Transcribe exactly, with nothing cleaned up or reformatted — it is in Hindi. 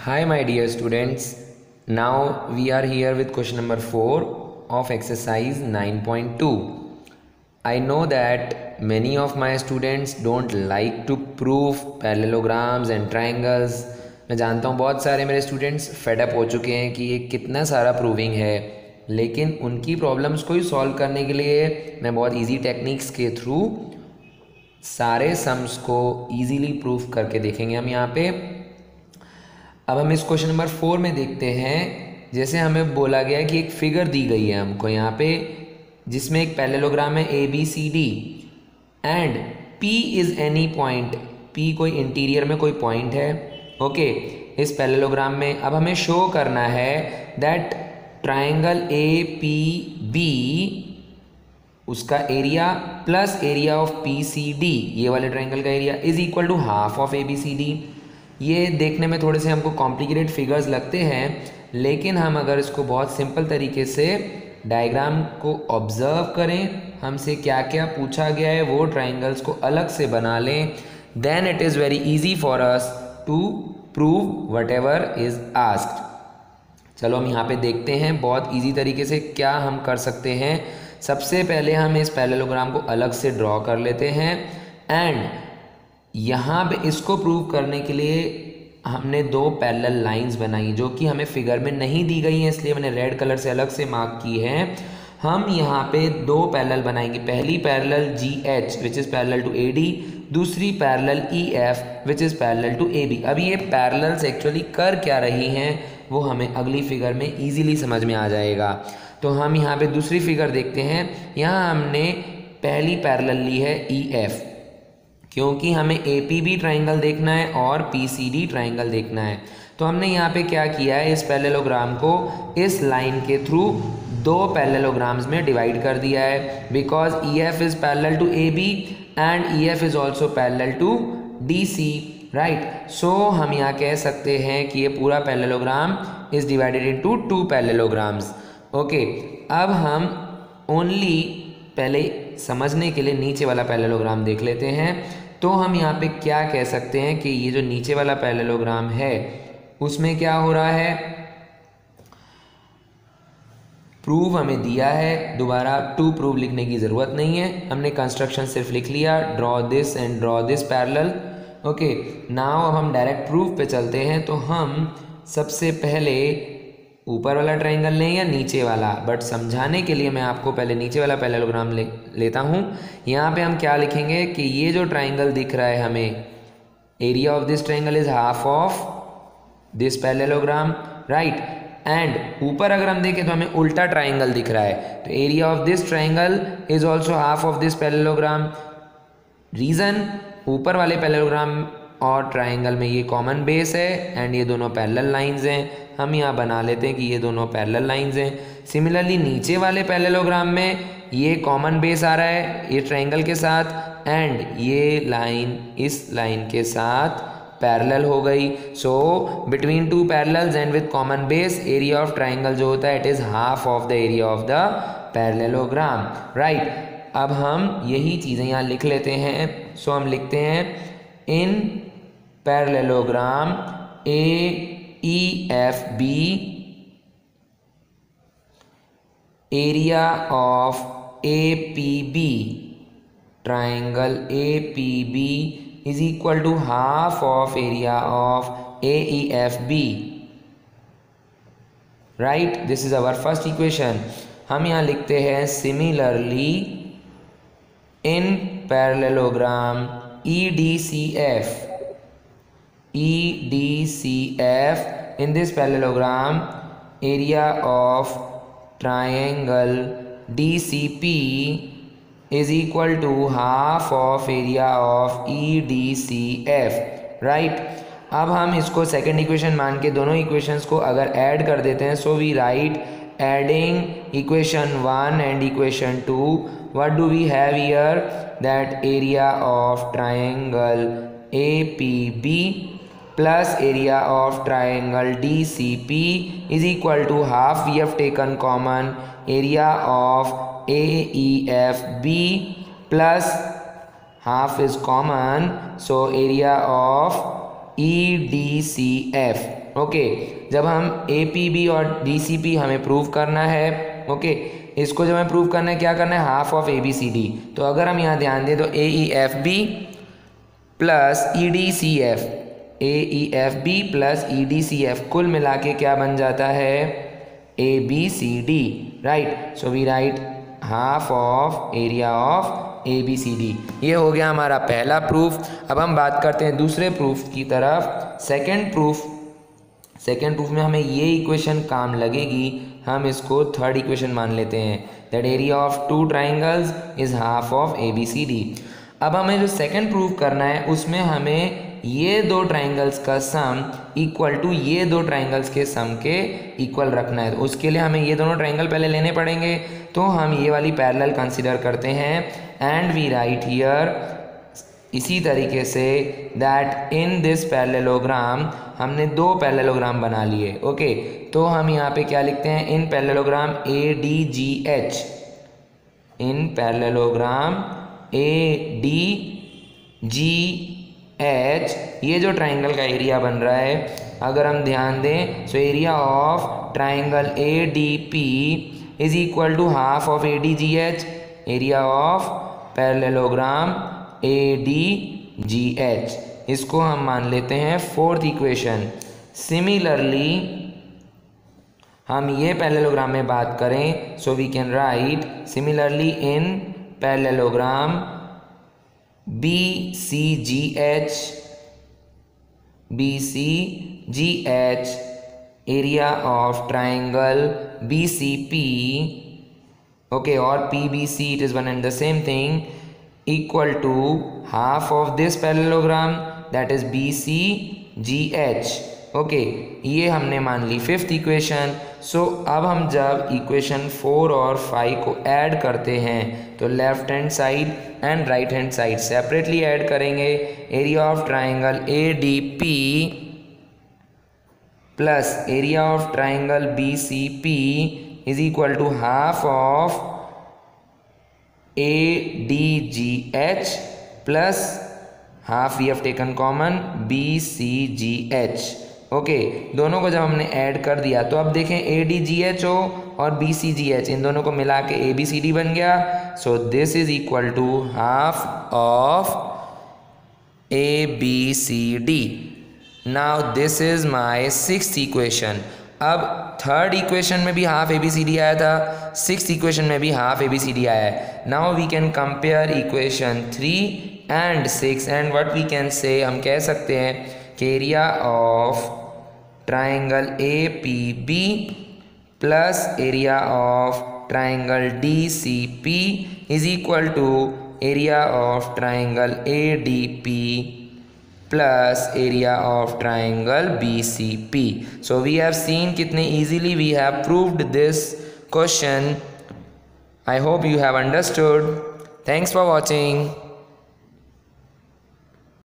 Hi my dear students, now we are here with question number four of exercise nine point two. I know that many of my students don't like to prove parallelograms and triangles. मैं जानता हूँ बहुत सारे मेरे स्टूडेंट्स फेडअप हो चुके हैं कि ये कितना सारा प्रूविंग है, लेकिन उनकी प्रॉब्लम्स को ही सॉल्व करने के लिए मैं बहुत इजी टेक्निक्स के थ्रू सारे सम्स को इजीली प्रूव करके देखेंगे हम यहाँ पे। अब हम इस क्वेश्चन नंबर फोर में देखते हैं, जैसे हमें बोला गया है कि एक फिगर दी गई है हमको यहाँ पे, जिसमें एक पैरेललोग्राम है A B C D and P is any point, P कोई इंटीरियर में कोई पॉइंट है। ओके okay, इस पैरेललोग्राम में अब हमें शो करना है that triangle A P B, उसका area plus area of P C D, ये वाले ट्राइंगल का area is equal to half of A B C D. ये देखने में थोड़े से हमको कॉम्प्लिकेटेड फिगर्स लगते हैं, लेकिन हम अगर इसको बहुत सिंपल तरीके से डायग्राम को ऑब्जर्व करें, हमसे क्या क्या पूछा गया है वो ट्राइंगल्स को अलग से बना लें, then it is very easy for us to prove whatever is asked. चलो हम यहाँ पे देखते हैं बहुत इजी तरीके से क्या हम कर सकते हैं। सबसे पहले हम इस पैरेललोग्राम को अलग से ड्रॉ कर लेते हैं एंड यहाँ पे इसको प्रूव करने के लिए हमने दो पैरेलल लाइंस बनाई जो कि हमें फिगर में नहीं दी गई हैं, इसलिए मैंने रेड कलर से अलग से मार्क की है। हम यहाँ पे दो पैरेलल बनाएंगे, पहली parallel G H which is parallel to A D, दूसरी parallel E F which is parallel to A B. अभी ये पैरेलल्स एक्चुअली कर क्या रही हैं वो हमें अगली फिगर में ईजिली समझ में आ जाएगा। तो हम यहाँ पे दूसरी फिगर देखते हैं। यहाँ हमने पहली पैरेलल ली है ई एफ, क्योंकि हमें ए पी बी ट्राइंगल देखना है और पी सी डी ट्राइंगल देखना है। तो हमने यहाँ पे क्या किया है, इस पैरेललोग्राम को इस लाइन के थ्रू दो पैरेललोग्राम्स में डिवाइड कर दिया है, because E F is parallel to A B and E F is also parallel to D C, right. So हम यहाँ कह सकते हैं कि ये पूरा parallelogram is divided into two parallelograms. Okay, अब हम ओनली पहले समझने के लिए नीचे वाला पैरेललोग्राम देख लेते हैं। तो हम यहाँ पे क्या कह सकते हैं कि ये जो नीचे वाला पैरेललोग्राम है उसमें क्या हो रहा है, प्रूव हमें दिया है, दोबारा टू प्रूव लिखने की ज़रूरत नहीं है, हमने कंस्ट्रक्शन सिर्फ लिख लिया, draw this and draw this parallel. Okay, now अब हम डायरेक्ट प्रूफ पे चलते हैं। तो हम सबसे पहले ऊपर वाला ट्राइंगल लें या नीचे वाला, बट समझाने के लिए मैं आपको पहले नीचे वाला पैरेललोग्राम ले लेता हूँ। यहाँ पे हम क्या लिखेंगे कि ये जो ट्राइंगल दिख रहा है हमें, area of this triangle is half of this parallelogram, right. And ऊपर अगर हम देखें तो हमें उल्टा ट्राइंगल दिख रहा है, तो area of this triangle is also half of this parallelogram. Reason, ऊपर वाले पैरेललोग्राम और ट्राइंगल में ये कॉमन बेस है एंड ये दोनों पैरेलल लाइंस हैं। हम यहाँ बना लेते हैं कि ये दोनों पैरेलल लाइंस हैं। सिमिलरली नीचे वाले पैरेललोग्राम में ये कॉमन बेस आ रहा है ये ट्राइंगल के साथ एंड ये लाइन इस लाइन के साथ पैरेलल हो गई। So between two parallels and with common base area of triangle जो होता है it is half of the area of the parallelogram, right. अब हम यही चीज़ें यहाँ लिख लेते हैं। सो so हम लिखते हैं in parallelogram A E F B area of A P B, triangle A P B is equal to half of area of A E F B, right. This is our first equation. हम यहाँ लिखते हैं similarly in parallelogram E D C F, E D C F, in this parallelogram area of triangle D C P is equal to half of area of E D C F, right। अब हम इसको सेकेंड इक्वेशन मान के दोनों इक्वेशंस को अगर ऐड कर देते हैं, so we write adding equation one and equation two, what do we have here, that area of triangle A P B plus area of triangle D C P is equal to half, we have taken common, area of A E F B plus half is common, so area of E D C F. Okay okay, जब हम ए पी बी और डी सी पी हमें प्रूव करना है, ओके okay, इसको जब हमें प्रूव करना है क्या करना है, half of A B C D. तो अगर हम यहाँ ध्यान दें तो A E F B plus E D C F, A E F B plus E D C F कुल मिला के क्या बन जाता है, A B C D, right. So we write half of area of A B C D. ये हो गया हमारा पहला प्रूफ। अब हम बात करते हैं दूसरे प्रूफ की तरफ, सेकेंड प्रूफ। सेकेंड प्रूफ में हमें ये इक्वेशन काम लगेगी, हम इसको थर्ड इक्वेशन मान लेते हैं, that area of two triangles is half of A B C D. अब हमें जो सेकेंड प्रूफ करना है उसमें हमें ये दो ट्राइंगल्स का सम इक्वल टू ये दो ट्राइंगल्स के सम के इक्वल रखना है। तो उसके लिए हमें ये दोनों ट्राइंगल पहले लेने पड़ेंगे, तो हम ये वाली पैरेलल कंसीडर करते हैं एंड वी राइट हियर इसी तरीके say that in this parallelogram, हमने दो पैरेललोग्राम बना लिए, ओके। तो हम यहाँ पे क्या लिखते हैं, in parallelogram A D G H, in parallelogram A D G H, ये जो ट्राइंगल का एरिया बन रहा है, अगर हम ध्यान दें so area of triangle A D P is equal to half of A D G H, area of parallelogram A D G H. इसको हम मान लेते हैं फोर्थ इक्वेशन। सिमिलरली हम ये पैरेललोग्राम में बात करें, so we can write similarly in parallelogram B C G H, B C G H, area of triangle B C P, okay, or P B C, it is one and the same thing, equal to half of this parallelogram, that is B C G H, okay okay, ये हमने मान ली फिफ्थ इक्वेशन। सो अब हम जब इक्वेशन फोर और फाइव को ऐड करते हैं तो left hand side and right hand side separately add करेंगे। Area of triangle A D P plus area of triangle B C P is equal to half of A D G H plus half we have taken common B C G H, okay okay, दोनों को जब हमने ऐड कर दिया तो अब देखें A D G H हो और B C G H, इन दोनों को मिला के A B C D बन गया। So this is equal to half of A B C D। Now this is my sixth equation. अब थर्ड इक्वेशन में भी half A B C D आया था, सिक्स्थ इक्वेशन में भी half A B C D आया है। Now we can compare equation three and six and what we can say, हम कह सकते हैं कि area of triangle A P B plus area of triangle D C P is equal to area of triangle A D P plus area of triangle B C P. So we have seen कितने easily we have proved this question. I hope you have understood. Thanks for watching.